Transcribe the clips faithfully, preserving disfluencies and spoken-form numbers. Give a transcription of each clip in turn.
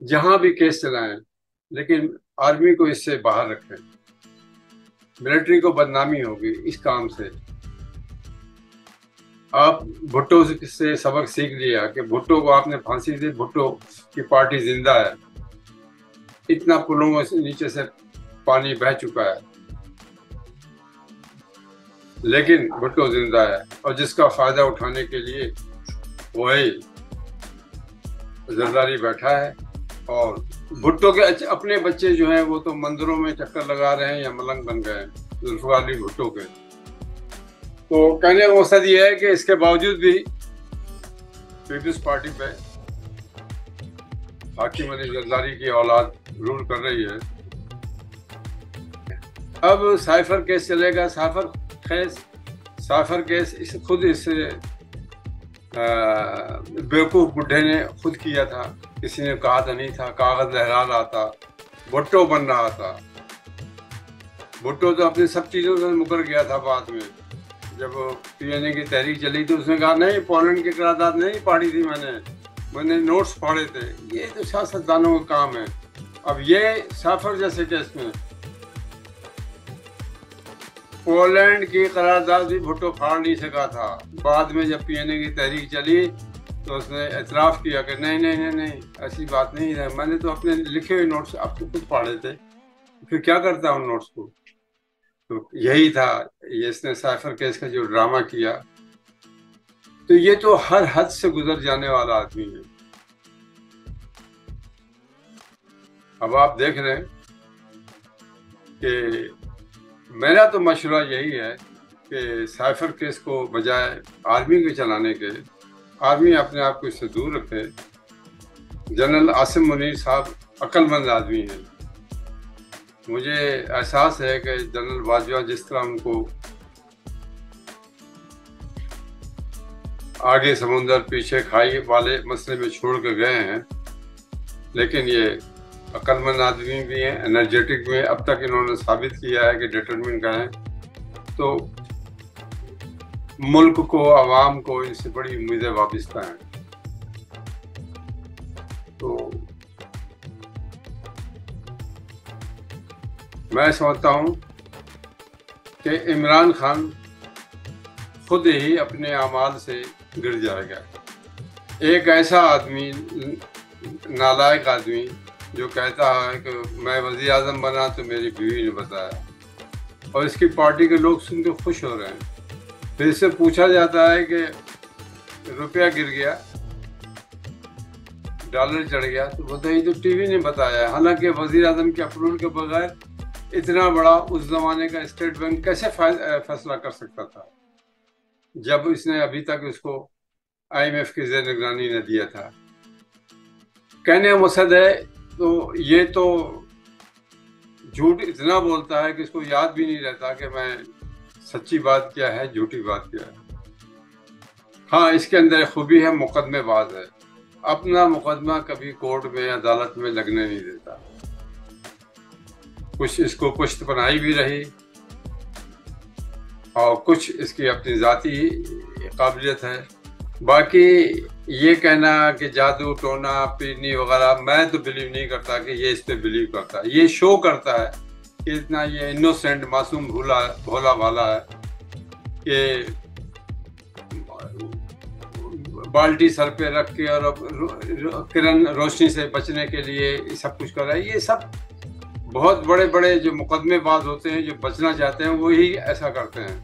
جہاں بھی کیس چلائیں، لیکن آرمی کو اس سے باہر رکھیں۔ ملٹری کو بدنامی ہوگی اس کام سے۔ آپ بھٹو سے سبق سیکھ لیا کہ بھٹو کو آپ نے پھانسی دی، بھٹو کی پارٹی زندہ ہے، اتنا پلوں سے نیچے سے پانی بہہ چکا ہے، لیکن بھٹو زندہ ہے، اور جس کا فائدہ اٹھانے کے لیے وہی زرداری بیٹھا ہے۔ اور بھٹو کے اپنے بچے جو ہیں وہ تو مندروں میں چکر لگا رہے ہیں یا ملنگ بن گئے ہیں، ذوالفقار علی بھٹو کے۔ تو کہنے کا مقصد یہ ہے کہ اس کے باوجود بھی پیپلز پارٹی پہ حاکم علی زرداری کی اولاد رول کر رہی ہے۔ اب سائفر کیس چلے گا۔ سائفر کیس سائفر کیس اس خود اس بیوقوف بڈھے نے خود کیا تھا، کسی نے کہا تھا نہیں تھا، کاغذ لہرا رہا تھا، بھٹو بن رہا تھا۔ بھٹو تو اپنی سب چیزوں سے مکر گیا تھا۔ بعد میں جب پی این اے کی تحریک چلی تو اس نے کہا نہیں، پولینڈ کی قرارداد نہیں پاڑی تھی، میں نے میں نے نوٹس پھاڑے تھے۔ یہ تو سیاستدانوں کا کام ہے۔ اب یہ سائفر جیسے کیس میں پولینڈ کی قرارداد بھی بھٹو پھاڑ نہیں سکا تھا۔ بعد میں جب پی این اے کی تحریک چلی تو اس نے اعتراف کیا کہ نہیں نہیں نہیں نہیں ایسی بات نہیں ہے، میں نے تو اپنے لکھے ہوئے نوٹس آپ کو خود پھاڑے تھے، پھر کیا کرتا ان نوٹس کو؟ تو یہی تھا یہ اس نے سائفر کیس کا جو ڈرامہ کیا۔ تو یہ تو ہر حد سے گزر جانے والا آدمی ہے۔ اب آپ دیکھ رہے ہیں کہ میرا تو مشورہ یہی ہے کہ سائفر کیس کو بجائے آرمی کے چلانے کے، آرمی اپنے آپ کو اس سے دور رکھے۔ جنرل عاصم منیر صاحب عقل مند آدمی ہیں۔ مجھے احساس ہے کہ جنرل باجوہ جس طرح ان کو آگے سمندر پیچھے کھائی والے مسئلے میں چھوڑ کے گئے ہیں، لیکن یہ عقل مند آدمی بھی ہیں، انرجیٹک بھی ہیں۔ اب تک انہوں نے ثابت کیا ہے کہ ڈٹرمن کا ہے، تو ملک کو، عوام کو ان سے بڑی امیدیں وابستہ ہیں۔ تو میں سمجھتا ہوں کہ عمران خان خود ہی اپنے اعمال سے گر جائے گا۔ ایک ایسا آدمی، نالائق آدمی، جو کہتا ہے کہ میں وزیر اعظم بنا تو میری بیوی نے بتایا، اور اس کی پارٹی کے لوگ سن کے خوش ہو رہے ہیں۔ پھر اس سے پوچھا جاتا ہے کہ روپیہ گر گیا، ڈالر چڑھ گیا، تو بولتا ہے یہ تو ٹی وی نے بتایا۔ حالانکہ وزیر اعظم کے اپروول کے بغیر اتنا بڑا اس زمانے کا اسٹیٹ بینک کیسے فیصلہ کر سکتا تھا، جب اس نے ابھی تک اس کو آئی ایم ایف کی زیر نگرانی نہ دیا تھا۔ کہنے کا مقصد ہے تو یہ تو جھوٹ اتنا بولتا ہے کہ اس کو یاد بھی نہیں رہتا کہ میں سچی بات کیا ہے، جھوٹی بات کیا ہے۔ ہاں، اس کے اندر خوبی ہے، مقدمے باز ہے، اپنا مقدمہ کبھی کورٹ میں عدالت میں لگنے نہیں دیتا۔ کچھ اس کو پشت پناہی بھی رہی، اور کچھ اس کی اپنی ذاتی قابلیت ہے۔ باقی یہ کہنا کہ جادو ٹونا پیرنی وغیرہ، میں تو بلیو نہیں کرتا کہ یہ اس پہ بلیو کرتا ہے۔ یہ شو کرتا ہے کہ اتنا یہ انوسینٹ، معصوم بھولا بھولا والا ہے کہ بالٹی سر پہ رکھ کے اور کرن روشنی سے بچنے کے لیے یہ سب کچھ کر رہا ہے۔ یہ سب بہت بڑے بڑے جو مقدمے باز ہوتے ہیں، جو بچنا چاہتے ہیں، وہی ایسا کرتے ہیں۔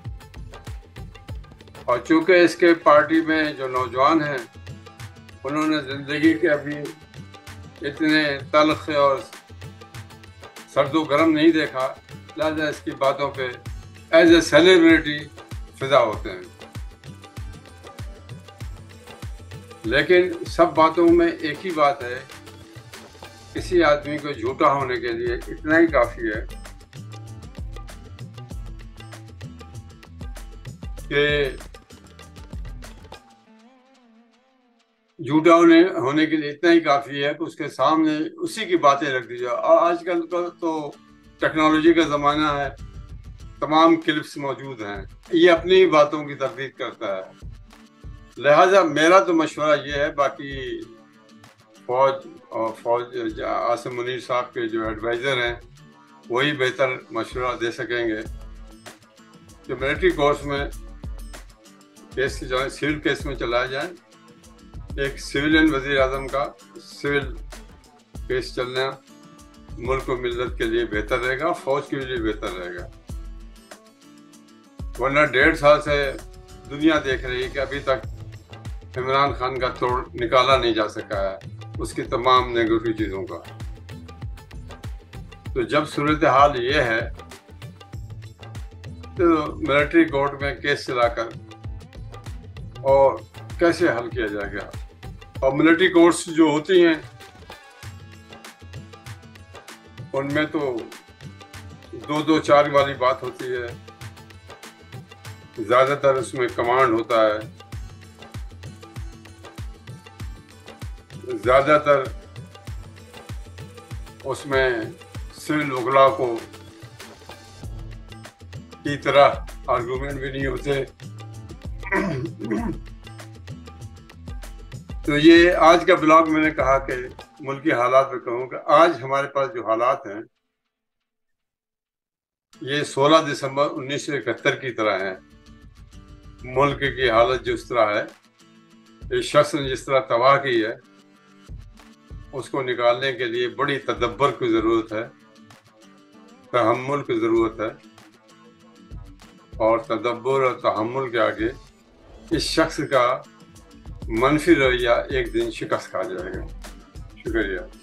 اور چونکہ اس کے پارٹی میں جو نوجوان ہیں، انہوں نے زندگی کے ابھی اتنے تلخ اور سرد و گرم نہیں دیکھا، لہذا اس کی باتوں پہ ایز اے سیلیبریٹی فضا ہوتے ہیں۔ لیکن سب باتوں میں ایک ہی بات ہے، کسی آدمی کو جھوٹا ہونے کے لیے اتنا ہی کافی ہے کہ جھوٹا ہونے ہونے کے لیے اتنا ہی کافی ہے کہ اس کے سامنے اسی کی باتیں رکھ دی جائے۔ اور آج کل کا تو ٹیکنالوجی کا زمانہ ہے، تمام کلپس موجود ہیں، یہ اپنی باتوں کی تردید کرتا ہے۔ لہٰذا میرا تو مشورہ یہ ہے، باقی فوج اور فوج عاصم منیر صاحب کے جو ایڈوائزر ہیں وہی بہتر مشورہ دے سکیں گے کہ ملٹری کورٹس میں کیس جو ہے سول کیس میں چلایا جائے. ایک سویلین وزیر اعظم کا سول کیس چلنا ملک و ملت کے لیے بہتر رہے گا, فوج کے لیے بہتر رہے گا. ورنہ ڈیڑھ سال سے دنیا دیکھ رہی ہے کہ ابھی تک عمران خان کا توڑ نکالا نہیں جا سکا ہے اس کی تمام نیگیٹو چیزوں کا. تو جب صورتحال یہ ہے تو ملٹری کورٹ میں کیس چلا کر اور کیسے حل کیا جائے گا. اور ملٹری کورٹس جو ہوتی ہیں ان میں تو دو دو چار والی بات ہوتی ہے, زیادہ تر اس میں کمانڈ ہوتا ہے, زیادہ تر اس میں سول وکلا کو کی طرح آرگومنٹ بھی نہیں ہوتے. تو یہ آج کا بلاگ میں نے کہا کہ ملکی حالات میں کہوں کہ آج ہمارے پاس جو حالات ہیں یہ سولہ دسمبر انیس سو اکہتر کی طرح ہیں. ملک کی حالت جو اس طرح ہے, اس شخص نے جس طرح تباہ کی ہے, اس کو نکالنے کے لیے بڑی تدبر کی ضرورت ہے, تحمل کی ضرورت ہے, اور تدبر اور تحمل کے آگے اس شخص کا منفی رویہ ایک دن شکست کھا جائے گا. شکریہ.